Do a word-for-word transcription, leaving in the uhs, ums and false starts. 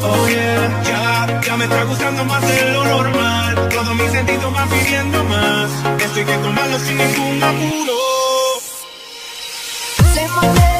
Oh yeah, ya, ya me está gustando más de lo normal. Todos mis sentidos van pidiendo más. Esto hay que tomarlo sin ningún apuro. Se mueve